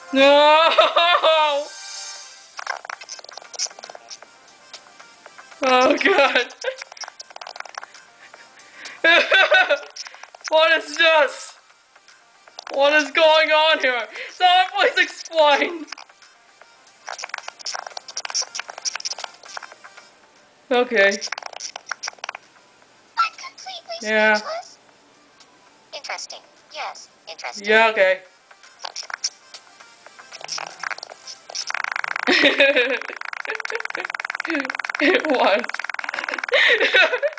No! Oh god. What is this? What is going on here? Someone please explain! Okay. I'm completely Yeah. speechless. Interesting. Yes, interesting. Yeah, okay. It was.